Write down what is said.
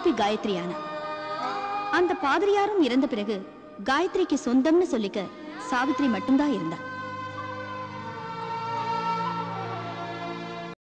திருப்பி காயத்ரி ஆனா. அந்த பாதிரியாரும் இறந்த பிறகு காயத்ரிக்கு சொந்தம்னு சொல்லிக்க சாவித்ரி மட்டும்தான் இருந்தா.